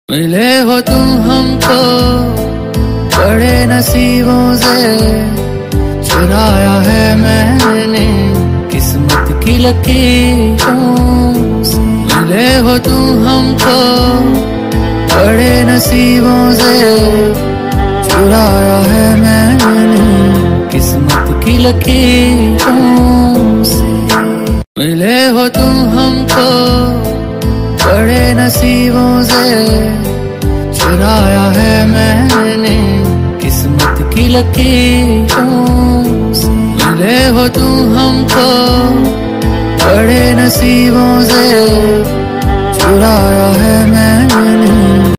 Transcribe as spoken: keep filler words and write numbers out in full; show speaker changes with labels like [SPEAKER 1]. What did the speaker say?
[SPEAKER 1] मिले हो तुम हमको बड़े नसीबों से, चुराया है मैंने किस्मत की लकीरों से। मिले हो तुम हमको बड़े नसीबों से, चुराया है मैंने किस्मत की लकीरों से। मिले हो तुम हमको बड़े नसीबों से, चुराया है मैंने किस्मत की लकीरों से। मिले हो तुम हमको बड़े नसीबों से, चुराया है मैंने